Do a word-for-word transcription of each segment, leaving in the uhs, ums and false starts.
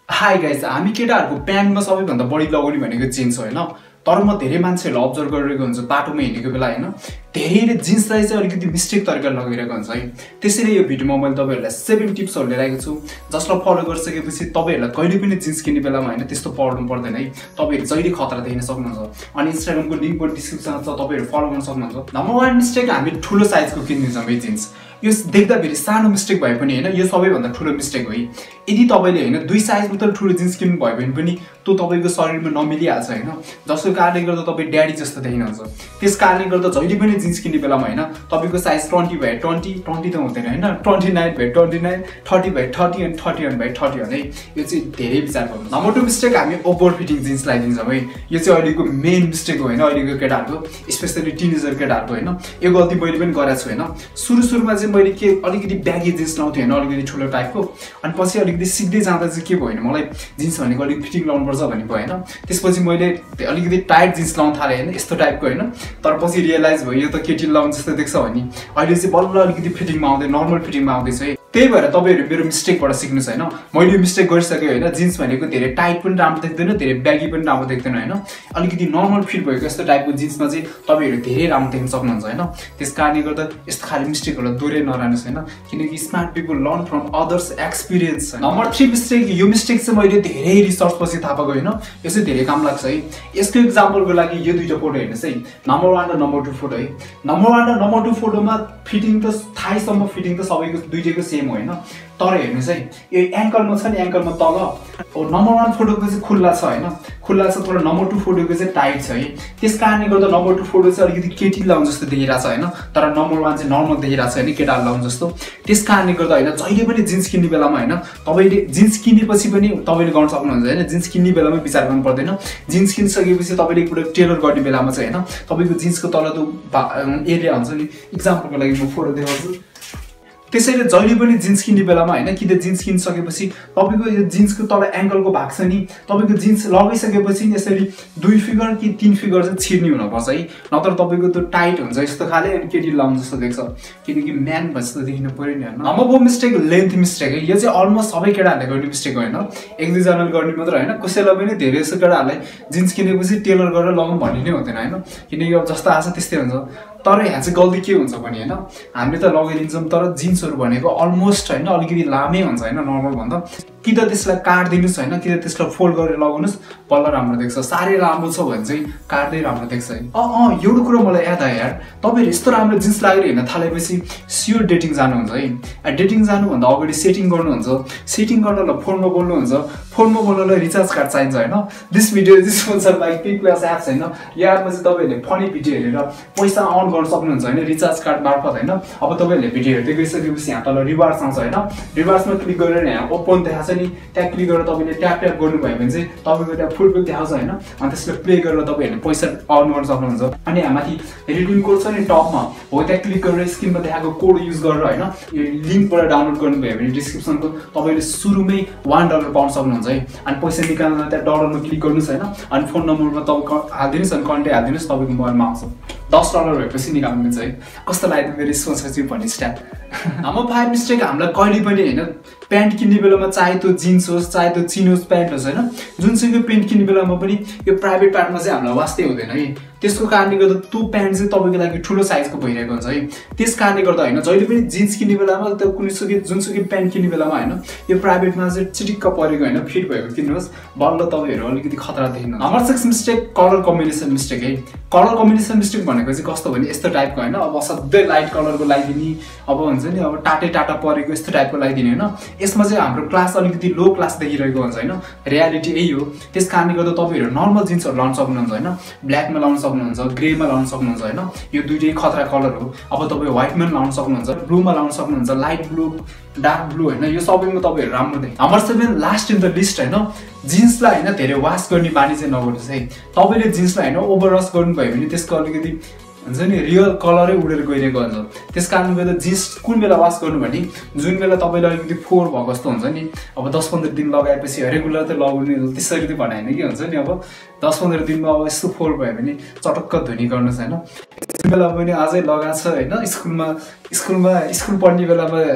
Hi guys, हामी केटाहरूको प्यान्टमा सबैभन्दा बढी लगाउने भनेको जिन्स हो होइन। तर म धेरै मान्छेहरूलाई अब्जर्भ गरिरहेको हुन्छु बाटोमा हिँडेको बेला होइन, धेरैले जिन्सलाई चाहिँ अलिकति मिस्टेक तरिकाले लगाइरहेको हुन्छ है। त्यसैले यो भिडियोमा मैले तपाईँहरूलाई सेभेन टिप्सहरू लिएर आएको छु, जसलाई फलो गरिसकेपछि तपाईँहरूलाई कहिले पनि जिन्स किन्ने बेलामा होइन त्यस्तो पढ्नु पर्दैन है। तपाईँहरू जहिले खतरा देख्न सक्नुहुन्छ। अनि इन्स्टाग्रामको लिङ्क पनि डिस्क्रिप्सनमा छ, तपाईँहरू फलो गर्न सक्नुहुन्छ। नम्बर वान मिस्टेक, हामी ठुलो साइजको किनिदिन्छौँ है जिन्स। यो देख्दा फेरि सानो मिस्टेक भए पनि होइन, यो सबैभन्दा ठुलो मिस्टेक हो है। यदि तपाईँले होइन दुई साइज मात्र ठुलो जिन्स किन्नु भयो भने पनि त्यो तपाईँको शरीरमा नमिलिहाल्छ होइन, जसको कारणले गर्दा तपाईँ ड्याडी जस्तो देखिनुहुन्छ। त्यस कारणले गर्दा जहिले पनि जिन्स किन्ने बेलामा होइन तपाईँको साइज ट्वेन्टी भए ट्वेन्टी ट्वेन्टी त हुँदैन होइन, ट्वेन्टी नाइन भए ट्वेन्टी नाइन थर्टी भए थर्टी एन्ड थर्टी वान भए थर्टी वान है। यो चाहिँ धेरै विचार गर्नु। नम्बर टू मिस्टेक, हामी ओभर फिटिङ जिन्स लगाइदिन्छौँ है। यो चाहिँ अहिलेको मेन मिस्टेक हो होइन, अहिलेको केटाहरूको, स्पेसली टिनेजर केटाहरूको होइन। यो गल्ती मैले पनि गरेको छु होइन। सुरु सुरुमा चाहिँ मैले के अलिकति ब्यागी जिन्स लाउँथेँ होइन, अलिकति ठुलो टाइपको। अनि पछि अलिकति सिक्दै जाँदा चाहिँ के भयो भने मलाई जिन्स भनेको अलिक फिटिङ लाउनुपर्छ भन्ने भयो होइन। त्यसपछि मैले अलिकति टाइट जिन्स लाउनु थालेँ होइन, यस्तो टाइपको होइन। तर पछि रियलाइज भयो यो त केटी लाउनु जस्तो देख्छ भने अहिले चाहिँ बल्ल अलिकति फिटिङमा आउँदै नर्मल फिटिङमा आउँदैछ है। त्यही भएर तपाईँहरू मेरो मिस्टेकबाट सिक्नुहोस् होइन। मैले यो मिस्टेक गरिसकेँ होइन। जिन्स भनेको धेरै टाइट पनि राम्रो देख्दैन, धेरै ब्यागी पनि राम्रो देख्दैन होइन। अलिकति नर्मल फिट भएको यस्तो टाइपको जिन्समा चाहिँ तपाईँहरू धेरै राम्रो देख्न सक्नुहुन्छ होइन। त्यस कारणले गर्दा यस्तो खालि मिस्टेकहरूलाई दोहोऱ्याइ नरहनुहोस् होइन, किनकि smart people learn from others experience. Number three mistake, यो मिस्टेक चाहिँ मैले धेरै रिसर्चपछि थाहा पाएको होइन। यो चाहिँ धेरै काम लाग्छ है। यसको इक्जाम्पलको लागि यो दुईवटा फोटो हेर्नुहोस् है, नम्बर वान र नम्बर टू फोटो है। नम्बर वान र नम्बर टू फोटोमा फिटिङ त थाइसम्म फिटिङ त सबैको दुईटैको सेम होइन। तर हेर्नुहोस् है, यो एङ्कलमा छ नि, एङ्कलमा तल नम्बर वान फोटोको चाहिँ खुल्ला छ होइन, खुल्ला छ। तर नम्बर टू फोटोको चाहिँ टाइट छ है। त्यस कारणले गर्दा नम्बर टू फोटो चाहिँ अलिकति केटी लाउनु जस्तो देखिरहेको छ होइन, तर नम्बर वान चाहिँ नर्मल देखिरहेको छ होइन, केटाहरू लाउनु जस्तो। त्यस कारणले गर्दा होइन जहिले पनि जिन्स किन्ने बेलामा होइन तपाईँले जिन्स किनेपछि पनि तपाईँले गर्न सक्नुहुन्छ होइन। जिन्स किन्ने बेलामा विचार गर्नु पर्दैन। जिन्स किनिसकेपछि तपाईँले एकपल्ट टेलर गर्ने बेलामा चाहिँ होइन तपाईँको जिन्सको तल त्यो एरिया हुन्छ नि, इक्जाम्पलको लागि म फोटो देखाउँछु। त्यसैले जहिले पनि जिन्स किन्ने बेलामा होइन कि त जिन्स किनिसकेपछि तपाईँको यो जिन्सको तल एङ्कलको भाग छ नि, तपाईँको जिन्स लगाइसकेपछि यसरी दुई फिगर कि तिन फिगर चाहिँ छिर्ने हुनुपर्छ है। नत्र तपाईँको त्यो टाइट हुन्छ यस्तो खाले अनि केटी लाउनु जस्तो देख्छ, किनकि म्यान जस्तो देखिनु पऱ्यो नि होइन। Number four mistake, length mistake है। यो चाहिँ अलमोस्ट सबै केटाहरूले गर्ने मिस्टेक होइन, एक दुईजनाले गर्ने मात्र होइन। कसैलाई पनि धेरै जस्तो केटाहरूलाई जिन्स किनेपछि टेलर गरेर लगाउँ भन्ने नै हुँदैन होइन, किनकि अब जस्तो आछ त्यस्तै हुन्छ। तर यहाँ चाहिँ गल्ती के हुन्छ भने होइन, हामीले त लगाइदिन्छौँ तर जिन्सहरू भनेको अलमोस्ट होइन अलिकति लामै हुन्छ होइन नर्मलभन्दा। कि त त्यसलाई काट्दिनुहोस् होइन, कि त त्यसलाई फोल्ड गरेर लगाउनुहोस्, बल्ल राम्रो देख्छ। साह्रै राम्रो छ भने चाहिँ काट्दै राम्रो देख्छ है। अँ अँ एउटा कुरो मलाई याद आयो यार, तपाईँहरू यस्तो राम्रो जिन्स लागेर हिँड्न थालेपछि स्योर डेटिङ जानुहुन्छ है। डेटिङ जानुभन्दा अगाडि सेटिङ गर्नुहुन्छ। सेटिङ गर्नलाई फोनमा बोल्नुहुन्छ, फोनमा बोल्नलाई रिचार्ज कार्ड चाहिन्छ होइन। This video is sponsored by pay plus apps होइन। यो एपमा चाहिँ तपाईँहरूले फनी भिडियो हेरेर पैसा अर्न गर्न सक्नुहुन्छ होइन, रिचार्ज कार्ड मार्फत होइन। अब तपाईँहरूले भिडियो हेर्दै गइसकेपछि यहाँ तल रिवार्ड्स आउँछ होइन, रिवार्ड्समा क्लिक गरेर यहाँ ओपन देखाएको छ नि, त्यहाँ क्लिक गरेर तपाईँले ट्याप ट्याप गर्नुभयो भने चाहिँ तपाईँको त्यहाँ फुटबल देखाउँछ होइन। अनि त्यसलाई प्ले गरेर तपाईँहरूले पैसा अर्न गर्न सक्नुहुन्छ। अनि यहाँ माथि रिडिङ कोड छ नि टपमा, हो त्यहाँ क्लिक गरेर स्क्रिनमा देखाएको कोड युज गरेर होइन यो लिङ्कबाट डाउनलोड गर्नुभयो भने डिस्क्रिप्सनको तपाईँले सुरुमै वान डलर पाउन सक्नुहुन्छ है। अनि पैसा निकाल्न त्यहाँ डलरमा क्लिक गर्नुहोस् होइन, अनि फोन नम्बरमा तपाईँ हालिदिनुहोस् अनि कन्ट्याक्ट हालिदिनुहोस्, तपाईँको मोबाइलमा आउँछ। दस डलर भएपछि निकाल्नु मिल्छ है। कस्तो लाग्यो मेरो स्पोन्सरसिप भन्ने स्ट्याप। नम्बर फाइभ मिस्टेक, हामीलाई कहिले पनि होइन प्यान्ट किन्ने बेलामा चाहे त्यो जिन्स होस् चाहे त्यो चिनोस् प्यान्ट होस् होइन, जुनसुकै प्यान्ट किन्ने बेलामा पनि यो प्राइभेट पार्टमा चाहिँ हामीलाई वास्तै हुँदैन है। त्यसको कारणले गर्दा त्यो प्यान्ट चाहिँ तपाईँको लागि ठुलो साइजको भइरहेको हुन्छ है। त्यस कारणले गर्दा होइन जहिले पनि जिन्स किन्ने बेलामा त्यो कुनैसुकै जुनसुकै प्यान्ट किन्ने बेलामा होइन यो प्राइभेटमा चाहिँ चिटिक्क परेको होइन फिट भएको किन्नुहोस्, बल्ल तपाईँहरू अलिकति खतरा देखिनु। Number six mistake, colour combination mistake है। कलर कम्बिनेसन मिस्टेक भनेको चाहिँ कस्तो भने यस्तो टाइपको होइन, अब सधैँ लाइट कलरको लगाइदिने, अब हुन्छ नि अब टाटे टाटा परेको यस्तो टाइपको लगाइदिने होइन। यसमा चाहिँ हाम्रो क्लास अलिकति लो क्लास देखिरहेको हुन्छ होइन, रियालिटी यही हो। त्यस कारणले गर्दा तपाईँहरू नर्मल जिन्सहरू लाउन सक्नुहुन्छ होइन, ब्ल्याकमा लाउन सक्नुहुन्छ, ग्रेमा लाउन सक्नुहुन्छ होइन। यो दुइटै खतरा कलर हो। अब तपाईँ व्हाइटमा लाउन सक्नुहुन्छ, ब्लूमा लाउन सक्नुहुन्छ, लाइट ब्लू, डार्क ब्लू होइन, यो सबैमा तपाईँहरू राम्रो देख्छ। Number seven, last in the list होइन, जिन्सलाई होइन धेरै वास गर्ने बानी चाहिँ नगर्नुहोस् है। तपाईँले जिन्सलाई होइन ओभर वास गर्नुभयो भने त्यसको अलिकति हुन्छ नि रियल कलरै उडेर गइरहेको हुन्छ। त्यस कारणले गर्दा जिन्स कुन बेला वास गर्नु भने जुन बेला तपाईँले अलिकति फोहोर भएको जस्तो हुन्छ नि, अब दस पन्ध्र दिन लगाएपछि रेगुलर त लगाउने त्यसरी त भने होइन कि हुन्छ नि। अब दस पन्ध्र दिनमा अब यस्तो फोहोर भयो भने चटक्क धुनी गर्नुहोस् होइन। जुन बेला पनि अझै लगाएको छ होइन, स्कुलमा स्कुलमा स्कुल पढ्ने बेलामा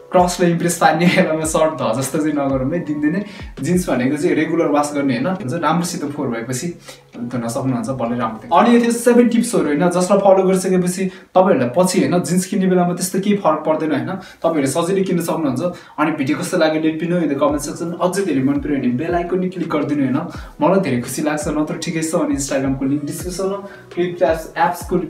क्रसले इम्प्रेस पार्ने बेलामा सर्ट ध जस्तो चाहिँ नगरौँ है दिनदिनै जिन्स भनेको चाहिँ रेगुलर वास गर्ने होइन हुन्छ राम्रोसित फोहोर भएपछि धुन सक्नुहुन्छ बल्ल राम्रो अनि यो थियो सेभेन टिप्सहरू होइन जसलाई फलो गरिसकेपछि तपाईँहरूलाई पछि होइन जिन्स किन्ने बेलामा त्यस्तो केही फरक पर्दैन होइन तपाईँहरूले सजिलै किन्न सक्नुहुन्छ अनि भिडियो कस्तो लाग्यो let me know in the comment section अझै धेरै मन पर्यो भने बेल आइकन नि क्लिक गरिदिनु होइन मलाई धेरै खुसी लाग्छ नत्र ठिकै छ अनि इन्स्टाग्रामको लिङ्क डिस्क्रिप्सनमा फ्लिपकार्ट एप्सको